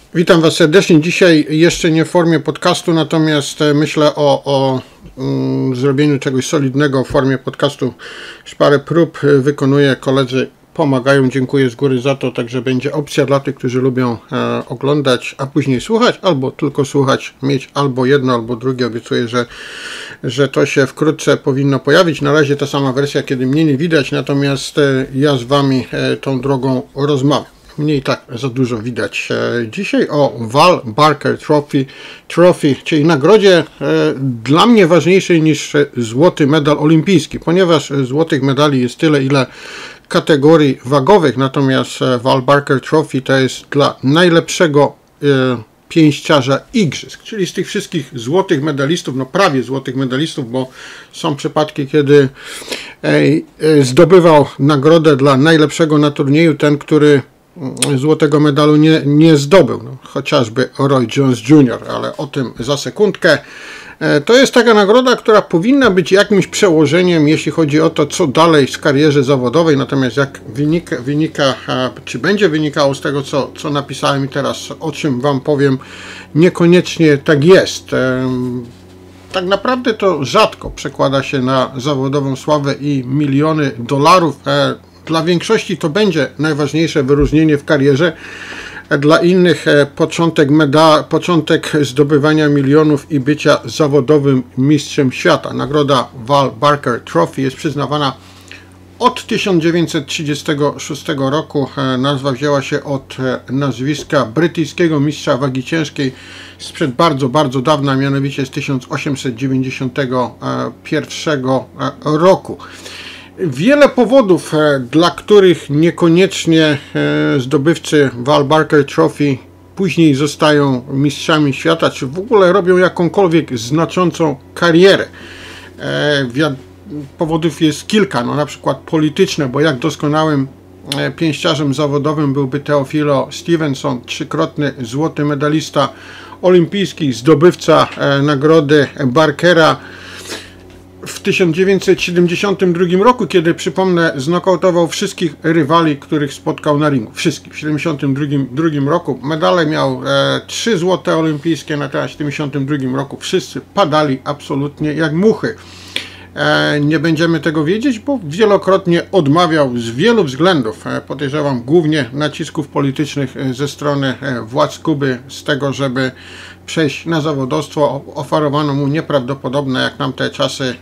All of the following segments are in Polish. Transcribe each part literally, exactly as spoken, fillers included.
Witam Was serdecznie. Dzisiaj jeszcze nie w formie podcastu, natomiast myślę o, o mm, zrobieniu czegoś solidnego w formie podcastu. Już parę prób wykonuję, koledzy pomagają, dziękuję z góry za to, także będzie opcja dla tych, którzy lubią e, oglądać, a później słuchać, albo tylko słuchać, mieć albo jedno, albo drugie. Obiecuję, że, że to się wkrótce powinno pojawić. Na razie ta sama wersja, kiedy mnie nie widać, natomiast e, ja z Wami e, tą drogą rozmawiam. Mnie i tak za dużo widać. Dzisiaj o Val Barker Trophy, Trophy, czyli nagrodzie dla mnie ważniejszej niż złoty medal olimpijski, ponieważ złotych medali jest tyle, ile kategorii wagowych, natomiast Val Barker Trophy to jest dla najlepszego pięściarza igrzysk, czyli z tych wszystkich złotych medalistów, no prawie złotych medalistów, bo są przypadki, kiedy zdobywał nagrodę dla najlepszego na turnieju ten, który złotego medalu nie, nie zdobył, no, chociażby Roy Jones junior, ale o tym za sekundkę. To jest taka nagroda, która powinna być jakimś przełożeniem, jeśli chodzi o to, co dalej w karierze zawodowej, natomiast jak wynika, wynika czy będzie wynikało z tego, co, co napisałem i teraz, o czym Wam powiem, niekoniecznie tak jest. Tak naprawdę to rzadko przekłada się na zawodową sławę i miliony dolarów. Dla większości to będzie najważniejsze wyróżnienie w karierze, dla innych początek, meda- początek zdobywania milionów i bycia zawodowym mistrzem świata. Nagroda Val Barker Trophy jest przyznawana od tysiąc dziewięćset trzydziestego szóstego roku. Nazwa wzięła się od nazwiska brytyjskiego mistrza wagi ciężkiej sprzed bardzo, bardzo dawna, mianowicie z tysiąc osiemset dziewięćdziesiątego pierwszego roku. Wiele powodów, dla których niekoniecznie zdobywcy Val Barker Trophy później zostają mistrzami świata, czy w ogóle robią jakąkolwiek znaczącą karierę. Powodów jest kilka, no na przykład polityczne, bo jak doskonałym pięściarzem zawodowym byłby Teofilo Stevenson, trzykrotny złoty medalista olimpijski, zdobywca nagrody Barkera w tysiąc dziewięćset siedemdziesiątym drugim roku, kiedy, przypomnę, znokautował wszystkich rywali, których spotkał na ringu. Wszystkich. W siedemdziesiątym drugim roku medale miał e, trzy złote olimpijskie, natomiast w siedemdziesiątym drugim roku wszyscy padali absolutnie jak muchy. E, nie będziemy tego wiedzieć, bo wielokrotnie odmawiał z wielu względów, e, podejrzewam głównie nacisków politycznych e, ze strony e, władz Kuby, z tego, żeby przejść na zawodowstwo. Oferowano mu nieprawdopodobne jak tamte czasy,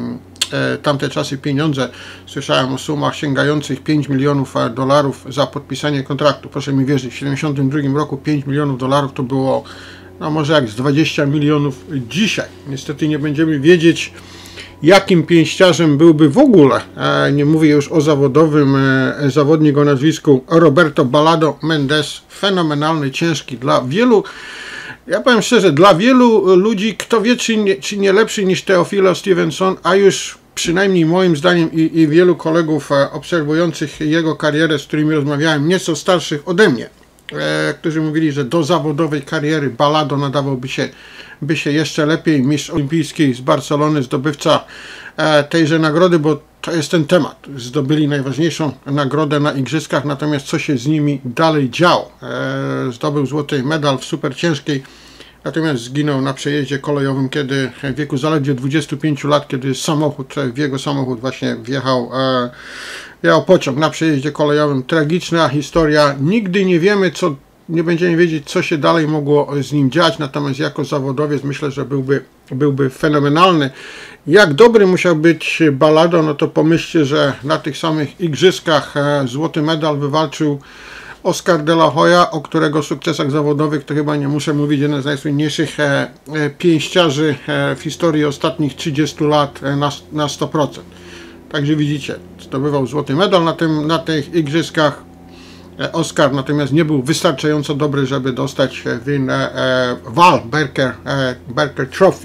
e, tamte czasy pieniądze. Słyszałem o sumach sięgających pięć milionów dolarów za podpisanie kontraktu. Proszę mi wierzyć, w siedemdziesiątym drugim roku pięć milionów dolarów to było, no może jak z dwadzieścia milionów dzisiaj. Niestety nie będziemy wiedzieć, jakim pięściarzem byłby w ogóle, e, nie mówię już o zawodowym, e, zawodnik o nazwisku Roberto Balado Mendes. Fenomenalny, ciężki, dla wielu, ja powiem szczerze, dla wielu ludzi, kto wie, czy nie, czy nie lepszy niż Teofilo Stevenson, a już przynajmniej moim zdaniem i, i wielu kolegów e, obserwujących jego karierę, z którymi rozmawiałem, nieco starszych ode mnie, e, którzy mówili, że do zawodowej kariery Balado nadawałby się by się jeszcze lepiej. Mistrz olimpijski z Barcelony, zdobywca e, tejże nagrody, bo to jest ten temat. Zdobyli najważniejszą nagrodę na igrzyskach, natomiast co się z nimi dalej działo? E, zdobył złoty medal w super ciężkiej, natomiast zginął na przejeździe kolejowym, kiedy w wieku zaledwie dwudziestu pięciu lat, kiedy samochód, w jego samochód właśnie wjechał, e, wjechał pociąg na przejeździe kolejowym. Tragiczna historia. Nigdy nie wiemy, co nie będziemy wiedzieć, co się dalej mogło z nim dziać, natomiast jako zawodowiec myślę, że byłby, byłby fenomenalny. Jak dobry musiał być Balado, no to pomyślcie, że na tych samych igrzyskach złoty medal wywalczył Oscar de la Hoya, o którego sukcesach zawodowych to chyba nie muszę mówić, jeden z najsłynniejszych pięściarzy w historii ostatnich trzydziestu lat na, na sto procent. Także widzicie, zdobywał złoty medal na, tym, na tych igrzyskach. Oscar natomiast nie był wystarczająco dobry, żeby dostać win e, Val Barker, e, Barker Trophy.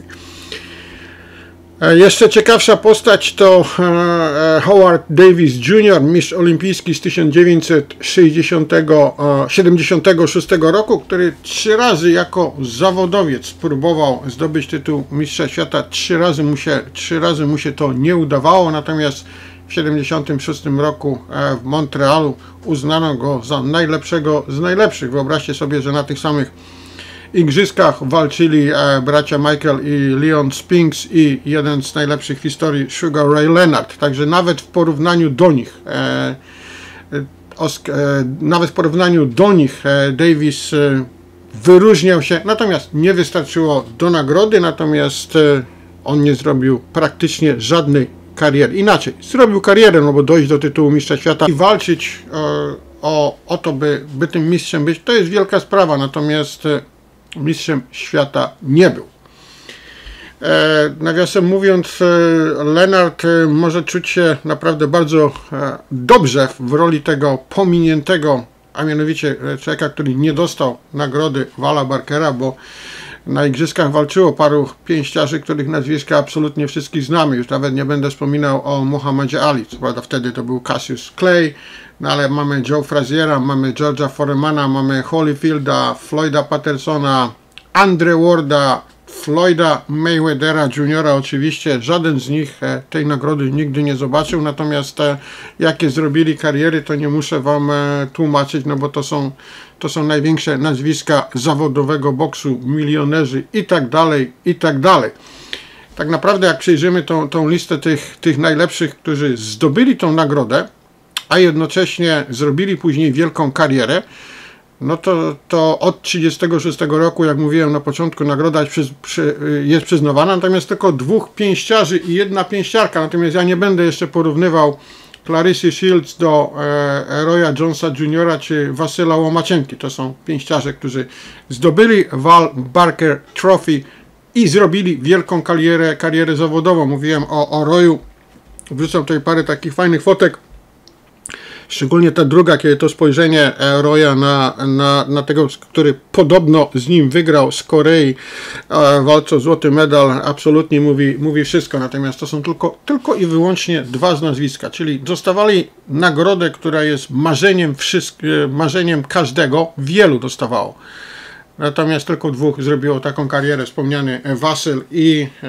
E, jeszcze ciekawsza postać to e, Howard Davis junior, mistrz olimpijski z tysiąc dziewięćset siedemdziesiątego szóstego roku, który trzy razy jako zawodowiec próbował zdobyć tytuł mistrza świata. Trzy razy mu się, trzy razy mu się to nie udawało, natomiast W siedemdziesiątym szóstym roku w Montrealu uznano go za najlepszego z najlepszych. Wyobraźcie sobie, że na tych samych igrzyskach walczyli bracia Michael i Leon Spinks i jeden z najlepszych w historii Sugar Ray Leonard. Także nawet w porównaniu do nich nawet w porównaniu do nich Davis wyróżniał się, natomiast nie wystarczyło do nagrody, natomiast on nie zrobił praktycznie żadnej kariery. Inaczej, zrobił karierę, no bo dojść do tytułu mistrza świata i walczyć o, o, o to, by, by tym mistrzem być, to jest wielka sprawa, natomiast mistrzem świata nie był. E, nawiasem mówiąc, Leonard może czuć się naprawdę bardzo e, dobrze w roli tego pominiętego, a mianowicie człowieka, który nie dostał nagrody Vala Barkera, bo na igrzyskach walczyło paru pięściarzy, których nazwiska absolutnie wszystkich znamy. Już nawet nie będę wspominał o Muhammadzie Ali. Co prawda wtedy to był Cassius Clay, no ale mamy Joe Fraziera, mamy George'a Foremana, mamy Holyfielda, Floyda Pattersona, Andre Warda, Floyda Mayweathera juniora Oczywiście żaden z nich tej nagrody nigdy nie zobaczył, natomiast jakie zrobili kariery, to nie muszę wam tłumaczyć, no bo to są, to są największe nazwiska zawodowego boksu, milionerzy i tak dalej, i tak dalej. Tak naprawdę jak przejrzymy tą, tą listę tych, tych najlepszych, którzy zdobyli tą nagrodę, a jednocześnie zrobili później wielką karierę, no to, to od trzydziestego szóstego roku, jak mówiłem na początku, nagroda jest, przy, przy, jest przyznawana, natomiast tylko dwóch pięściarzy i jedna pięściarka, natomiast ja nie będę jeszcze porównywał Clarissy Shields do e, Roya Jonesa juniora czy Wasyla Łomaczenki. To są pięściarze, którzy zdobyli Val Barker Trophy i zrobili wielką karierę, karierę zawodową. Mówiłem o, o Royu, wrzucam tutaj parę takich fajnych fotek. Szczególnie ta druga, kiedy to spojrzenie Roya na, na, na tego, który podobno z nim wygrał z Korei, e, walcząc o złoty medal, absolutnie mówi, mówi wszystko. Natomiast to są tylko, tylko i wyłącznie dwa z nazwiska, czyli dostawali nagrodę, która jest marzeniem, marzeniem każdego, wielu dostawało. Natomiast tylko dwóch zrobiło taką karierę, wspomniany Wasyl i, e,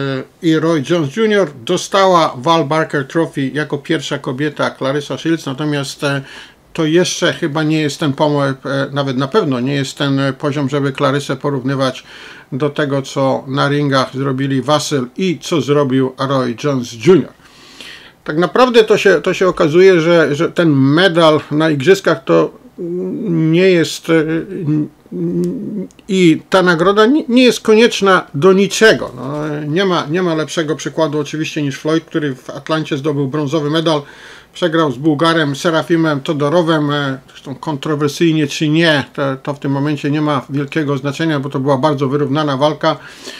i Roy Jones junior Dostała Val Barker Trophy jako pierwsza kobieta Clarissa Shields, natomiast e, to jeszcze chyba nie jest ten pomoc, e, nawet na pewno nie jest ten poziom, żeby Clarissę porównywać do tego, co na ringach zrobili Wasyl i co zrobił Roy Jones junior Tak naprawdę to się, to się okazuje, że, że ten medal na igrzyskach to nie jest i ta nagroda nie jest konieczna do niczego. No, nie ma, nie ma lepszego przykładu oczywiście niż Floyd, który w Atlancie zdobył brązowy medal, przegrał z Bułgarem Serafimem Todorowem, zresztą kontrowersyjnie czy nie, to, to w tym momencie nie ma wielkiego znaczenia, bo to była bardzo wyrównana walka.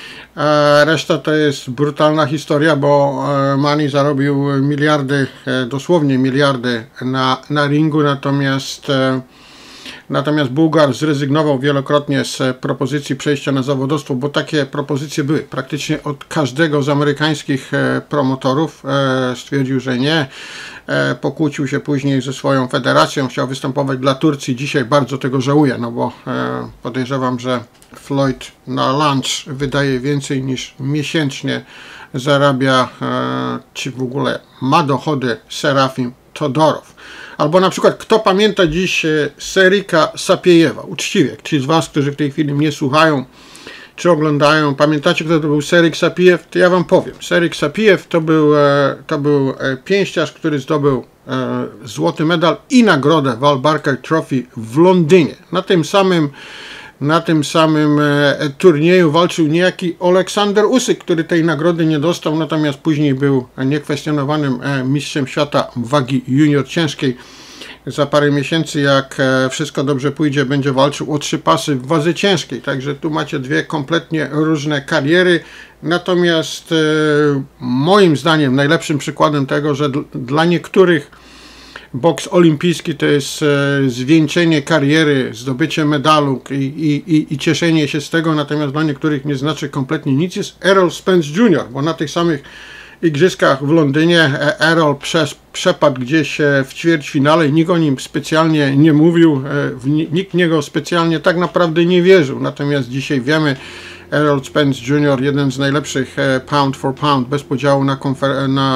Reszta to jest brutalna historia, bo Manny zarobił miliardy, dosłownie miliardy na, na ringu, natomiast Natomiast Bułgar zrezygnował wielokrotnie z propozycji przejścia na zawodowstwo, bo takie propozycje były praktycznie od każdego z amerykańskich promotorów. Stwierdził, że nie. Pokłócił się później ze swoją federacją, chciał występować dla Turcji. Dzisiaj bardzo tego żałuje, no bo podejrzewam, że Floyd na lunch wydaje więcej niż miesięcznie zarabia, czy w ogóle ma dochody Serafim Todorow. Albo na przykład, kto pamięta dziś Serika Sapiejewa? Uczciwie, ci z was, którzy w tej chwili mnie słuchają, czy oglądają, pamiętacie, kto to był Serik Sapiejew? To ja wam powiem. Serik Sapiejew to był, to był pięściarz, który zdobył złoty medal i nagrodę Val Barker Trophy w Londynie. Na tym samym Na tym samym e, turnieju walczył niejaki Aleksander Usyk, który tej nagrody nie dostał, natomiast później był niekwestionowanym e, mistrzem świata wagi junior ciężkiej. Za parę miesięcy, jak e, wszystko dobrze pójdzie, będzie walczył o trzy pasy w wadze ciężkiej. Także tu macie dwie kompletnie różne kariery. Natomiast e, moim zdaniem najlepszym przykładem tego, że dla niektórych boks olimpijski to jest e, zwieńczenie kariery, zdobycie medalu i, i, i cieszenie się z tego, natomiast dla niektórych nie znaczy kompletnie nic, jest Errol Spence junior, bo na tych samych igrzyskach w Londynie Errol przez, przepadł gdzieś w ćwierćfinale i nikt o nim specjalnie nie mówił, e, nikt w niego specjalnie tak naprawdę nie wierzył, natomiast dzisiaj wiemy, Errol Spence junior, jeden z najlepszych e, pound for pound, bez podziału na, na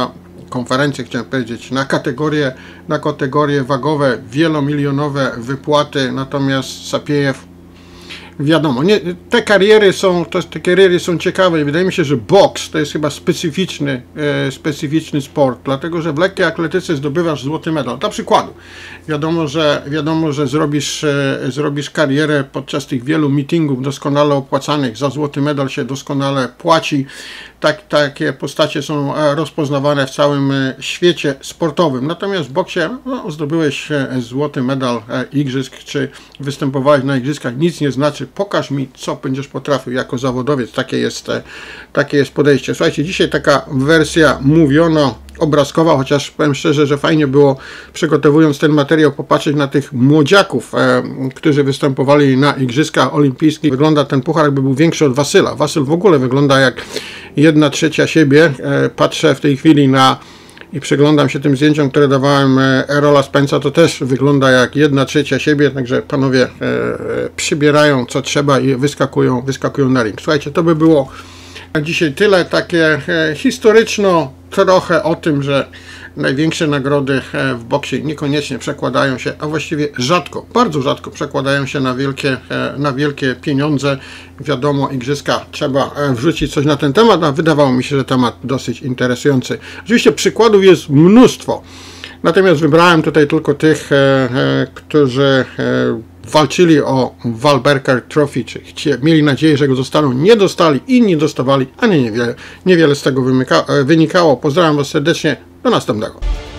konferencje, chciałem powiedzieć, na kategorie, na kategorie wagowe, wielomilionowe wypłaty, natomiast Sapiejew, wiadomo, nie, te kariery są, to, te kariery są ciekawe i wydaje mi się, że boks to jest chyba specyficzny, e, specyficzny sport, dlatego że w lekkiej atletyce zdobywasz złoty medal. Dla przykładu, wiadomo, że, wiadomo, że zrobisz, e, zrobisz karierę podczas tych wielu meetingów doskonale opłacanych, za złoty medal się doskonale płaci. Tak, takie postacie są rozpoznawane w całym świecie sportowym. Natomiast w boksie no, zdobyłeś złoty medal igrzysk, czy występowałeś na igrzyskach, nic nie znaczy. Pokaż mi, co będziesz potrafił jako zawodowiec. Takie jest, takie jest podejście. Słuchajcie, dzisiaj taka wersja mówiono obrazkowa, chociaż powiem szczerze, że fajnie było, przygotowując ten materiał, popatrzeć na tych młodziaków, e, którzy występowali na Igrzyskach Olimpijskich. Wygląda ten puchar, jakby był większy od Wasyla. Wasyl w ogóle wygląda jak jedna trzecia siebie. E, patrzę w tej chwili na i przyglądam się tym zdjęciom, które dawałem Errola Spence'a, to też wygląda jak jedna trzecia siebie, także panowie e, przybierają co trzeba i wyskakują, wyskakują na ring. Słuchajcie, to by było dzisiaj tyle, takie e, historyczno trochę o tym, że największe nagrody w boksie niekoniecznie przekładają się, a właściwie rzadko, bardzo rzadko przekładają się na wielkie, na wielkie pieniądze. Wiadomo, igrzyska, trzeba wrzucić coś na ten temat, a wydawało mi się, że temat dosyć interesujący. Oczywiście przykładów jest mnóstwo, natomiast wybrałem tutaj tylko tych, którzy walczyli o Walberger Trophy, czy mieli nadzieję, że go dostaną, nie dostali, inni dostawali, a nie niewiele, niewiele z tego wynikało. Pozdrawiam Was serdecznie, do następnego.